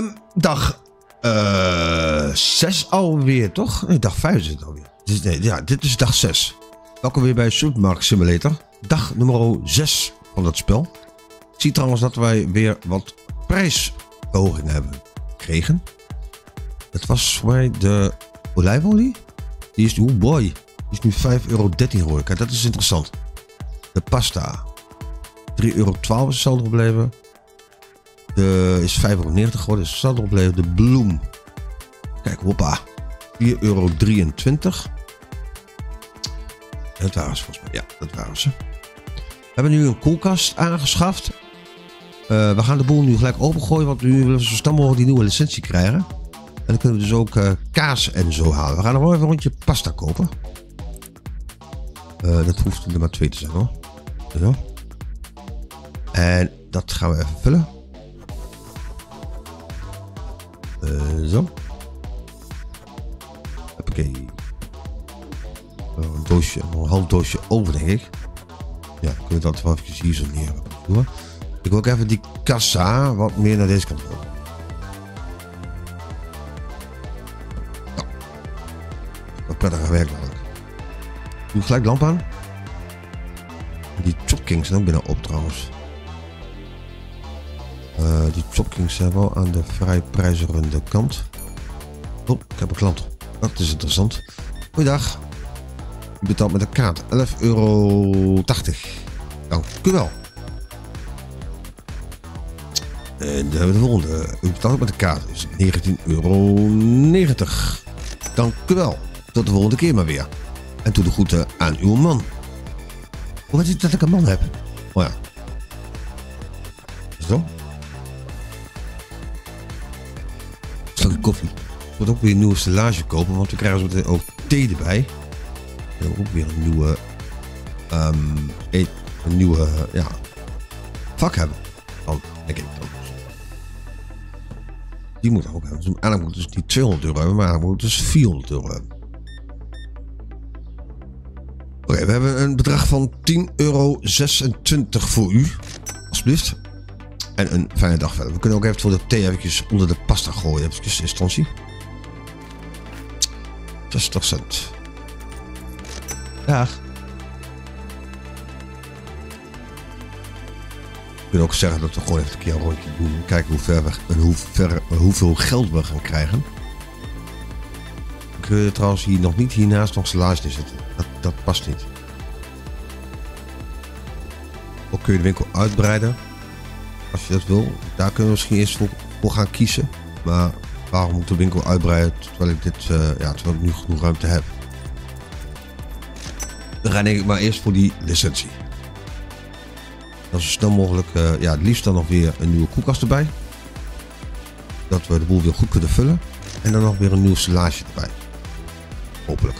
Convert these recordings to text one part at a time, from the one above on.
Dag 6 alweer, toch? Nee, dag 5 is het alweer. Dus, nee, ja, dit is dag 6. Welkom weer bij Supermarket Simulator. Dag nummer 6 van het spel. Ik zie trouwens dat wij weer wat prijsverhogingen hebben gekregen. Het was voor mij de olijfolie. Die is nu, oh boy, die is nu €5,13 geworden. Kijk, dat is interessant. De pasta. €3,12 is hetzelfde gebleven. De is €5,90 geworden, is hetzelfde gebleven. De bloem. Kijk, hoppa. €4,23. Dat waren ze volgens mij. Ja, dat waren ze. We hebben nu een koelkast aangeschaft. We gaan de boel nu gelijk opengooien, want nu willen we zo snel mogelijk die nieuwe licentie krijgen. En dan kunnen we dus ook kaas en zo halen. We gaan nog wel even een rondje pasta kopen. Dat hoeft er maar 2 te zijn hoor. Ja. En dat gaan we even vullen. Zo. Hoppakee. Een doosje, een half doosje over denk ik. Ja, dan kunnen we dat wel even hier zo neer doen. Ik wil ook even die kassa wat meer naar deze kant doen. Nou, wat prettiger werk namelijk. Doe gelijk de lamp aan. Die Chopkings zijn ook binnen op trouwens. Die Chopkings zijn wel aan de vrij prijzigende kant. Oh, ik heb een klant. Dat is interessant. Goeiedag. U betaalt met een kaart. €11,80. Dank u wel. En dan hebben we de volgende. U betaalt ook met de kaart. Dus €19,90. Dank u wel. Tot de volgende keer maar weer. En toe de groeten aan uw man. Hoe weet u dat ik een man heb? Oh ja. Zo. Slokje koffie. Ik moet ook weer een nieuwe stellage kopen, want we krijgen zo meteen ook thee erbij. En ook weer een nieuwe, ja, vak hebben. Dan denk ik dan. Die moet ook hebben. Dus eigenlijk moet dus niet €200 hebben, maar eigenlijk moet dus €400 hebben. Oké, we hebben een bedrag van €10,26 voor u. Alsjeblieft. En een fijne dag verder. We kunnen ook even voor de thee eventjes onder de pasta gooien. Even in instantie. 60 cent. Dag. We kunnen ook zeggen dat we gewoon even een keer een rondje doen. Kijken hoe ver we en hoeveel geld we gaan krijgen. Kun je trouwens hier nog niet hiernaast nog stellage zitten. Dat past niet. Ook kun je de winkel uitbreiden. Als je dat wil. Daar kunnen we misschien eerst voor gaan kiezen. Maar waarom moet de winkel uitbreiden terwijl ik terwijl ik nu genoeg ruimte heb? Dan ga ik maar eerst voor die licentie. Dan zo snel mogelijk, het liefst dan nog weer een nieuwe koelkast erbij. Dat we de boel weer goed kunnen vullen. En dan nog weer een nieuw stellage erbij. Hopelijk.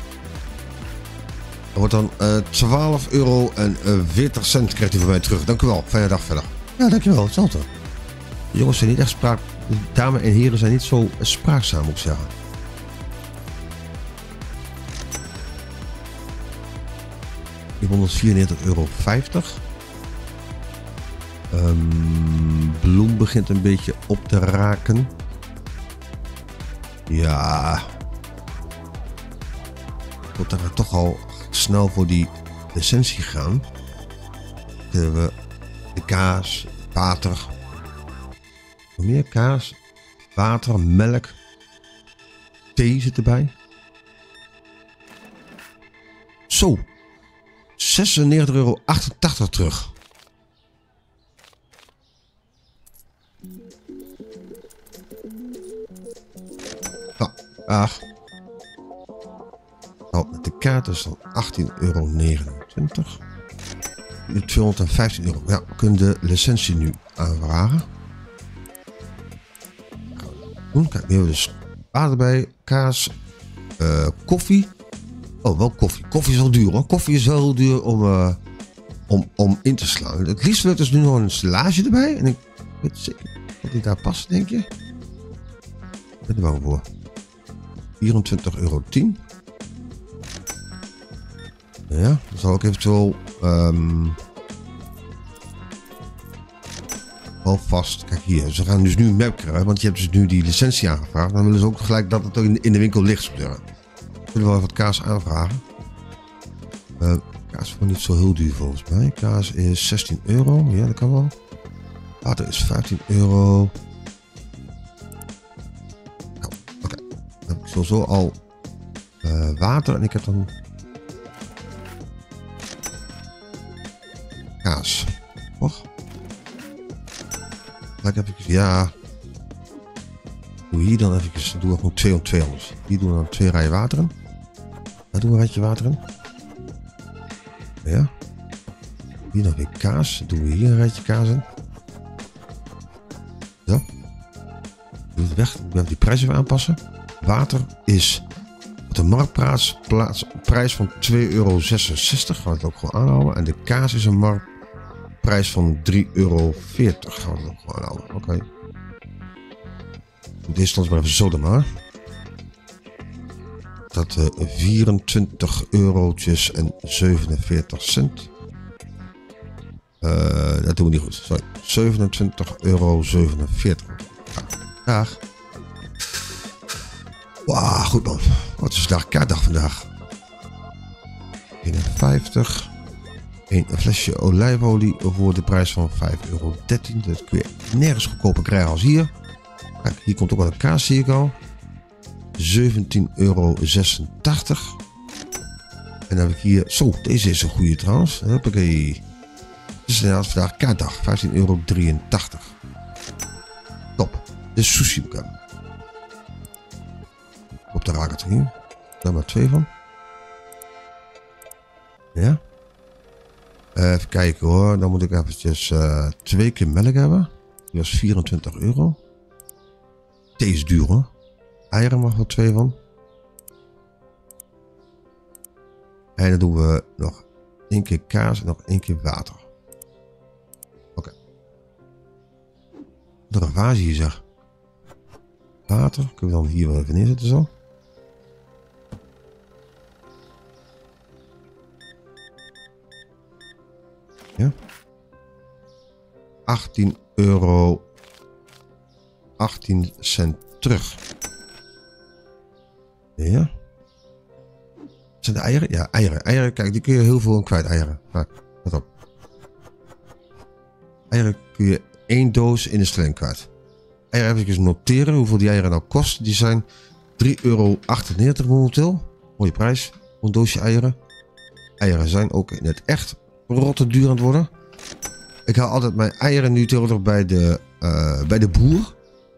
Dat wordt dan €12,40 krijgt u van mij terug. Dank u wel. Fijne dag verder. Ja, dankjewel. Hetzelfde. De jongens zijn niet echt de dames en heren zijn niet zo spraakzaam, moet ik zeggen. €194,50. Bloem begint een beetje op te raken. Ja. Ik wil daar toch al snel voor die licentie gaan. Kunnen we de kaas, water, nog meer kaas, water, melk, thee zit erbij. Zo, €96,88 terug. Nou, met de kaart is dan €18,29. Nu €215. Ja, we kunnen de licentie nu aanvragen. Kijk, nu hebben we dus water bij, kaas, koffie. Oh, wel koffie. Koffie is wel duur hoor. Koffie is wel duur om in te slaan. Het liefst wil dus nu nog een stellage erbij. En ik weet zeker dat die daar past, denk je. Ik ben er bang voor. €24,10. Ja, dan zal ik eventueel alvast. Kijk hier, ze gaan dus nu een map krijgen, want je hebt dus nu die licentie aangevraagd. Dan willen ze ook gelijk dat het in de winkel ligt. Zullen we wel wat kaas aanvragen? Kaas is niet zo heel duur volgens mij. Kaas is 16 euro. Ja, dat kan wel. Water is 15 euro. Nou, oké. Dan heb ik sowieso al water en ik heb dan kaas. Och. Gelijk heb ik, ja. Doe hier dan even, doe we gewoon 2 om 2 anders. Hier doen we dan 2 rijen water in. Daar doen we een rijtje water in. Ja. Hier nog weer kaas. Dan doen we hier een rijtje kaas in. Zo. Doe het weg. Ik moet even die prijs even aanpassen. Water is op de marktprijs van 2,66 euro. Gaan we het ook gewoon aanhouden. En de kaas is een marktprijs van 3,40 euro. Gaan we het ook gewoon aanhouden. Oké. Deze stond maar even zo dan maar. Dat 24 eurotjes en 47 cent. Dat doen we niet goed. Sorry. 27,47 euro. Dag. Wauw, goed man. Wat is vandaag? Kaartdag vandaag. 51. Een flesje olijfolie voor de prijs van 5,13 euro. Dat kun je nergens goedkoper krijgen als hier. Kijk, hier komt ook wel een kaas, zie ik al. 17,86 euro. En dan heb ik hier... Zo, deze is een goede trouwens. Hoppakee. Het is inderdaad vandaag kaartdag. 15,83 euro. Top. De sushi bekend. Op de raket hier. Daar maar 2 van. Ja. Even kijken hoor. Dan moet ik eventjes 2 keer melk hebben. Die was 24 euro. Thee is duur hoor. Eieren mag er 2 van. En dan doen we nog 1 keer kaas en nog 1 keer water. Oké. De ravage hier zeg. Water. Kunnen we dan hier wel even neerzetten zo. Ja. 18 euro. 18 cent terug. Ja. Zijn de eieren? Ja, eieren. Eieren, kijk, die kun je heel veel kwijt, eieren. Kijk, let op. Eieren kun je 1 doos in de stelling kwijt. Eieren even noteren hoeveel die eieren nou kosten. Die zijn 3,98 euro momenteel. Mooie prijs voor een doosje eieren. Eieren zijn ook in het echt rotte duur aan het worden. Ik haal altijd mijn eieren nu tegenwoordig bij de boer.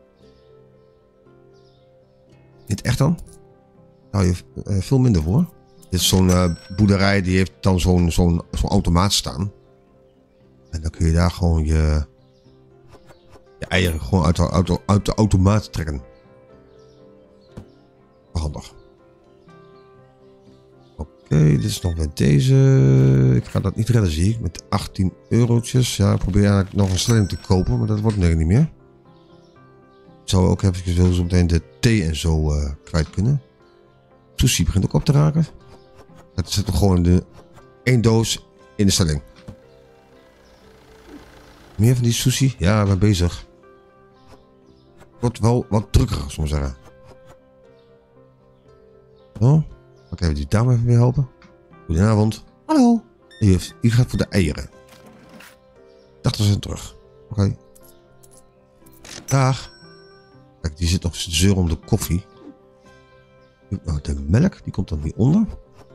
In het echt dan. Daar hou je veel minder voor. Dit is zo'n boerderij die heeft dan zo'n automaat staan. En dan kun je daar gewoon je eieren gewoon uit de automaat trekken. Handig. Oké, dit is nog met deze. Ik ga dat niet redden zie ik. Met 18 eurotjes. Ja, ik probeer eigenlijk nog een stelling te kopen. Maar dat wordt nu niet meer. Ik zou ook even zo meteen de thee en zo kwijt kunnen. Sushi begint ook op te raken. Het zit er gewoon 1 doos in de stelling. Meer van die sushi? Ja, ik ben bezig. Wordt wel wat drukker, zullen we zeggen. Zo. Oké, even die dame even weer helpen. Goedenavond. Hallo. Hier gaat voor de eieren. 80 cent terug. Oké. Dag. Kijk, die zit nog te zeuren om de koffie. Nou, de melk, die komt dan weer onder.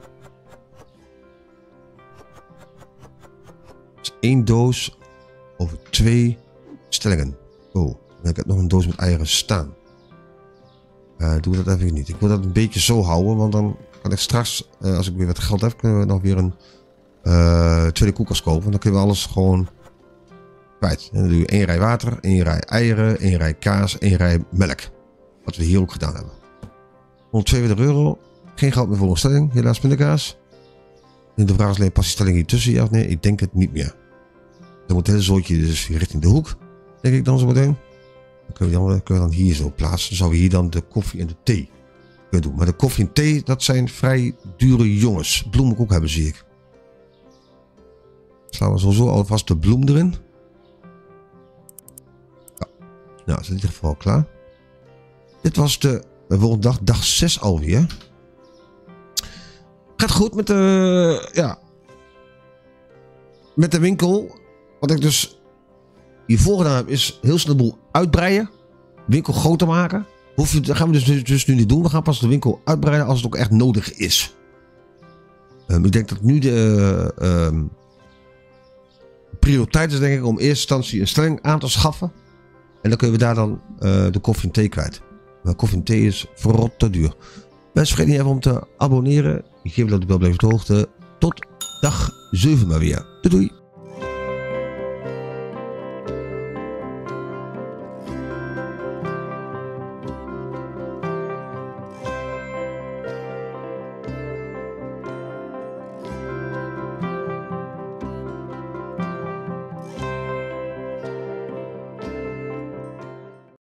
Dus 1 doos over 2 stellingen. Oh, ik heb nog een doos met eieren staan. Doe dat even niet. Ik wil dat een beetje zo houden, want dan kan ik straks, als ik weer wat geld heb, kunnen we nog weer een tweede koelkast kopen. Dan kunnen we alles gewoon kwijt. En dan doe je 1 rij water, 1 rij eieren, 1 rij kaas, 1 rij melk. Wat we hier ook gedaan hebben. 142 euro. Geen geld meer voor een stelling, helaas pindakaas. En de vraag is alleen, past die stelling hier tussen, ja of nee? Ik denk het niet meer. Dan moet het hele zootje dus richting de hoek, denk ik dan zo meteen. Dan kunnen we dan hier zo plaatsen. Dan zouden we hier dan de koffie en de thee kunnen doen. Maar de koffie en thee, dat zijn vrij dure jongens. Bloem moet ik ook hebben, zie ik. Slaan we sowieso alvast de bloem erin. Nou, is in ieder geval klaar. Dit was de volgende dag, dag 6 alweer. Gaat goed met de, ja, met de winkel. Wat ik dus hiervoor gedaan heb, is heel snel de boel uitbreiden. Winkel groter maken. Dat gaan we dus nu niet doen. We gaan pas de winkel uitbreiden als het ook echt nodig is. Ik denk dat nu de prioriteit is, denk ik, om in eerste instantie een stelling aan te schaffen. En dan kunnen we daar dan de koffie en thee kwijt. Maar koffie en thee is verrot duur. Mensen, vergeet niet even om te abonneren. Ik geef dat de bel blijft op de hoogte. Tot dag 7 maar weer. Doei doei.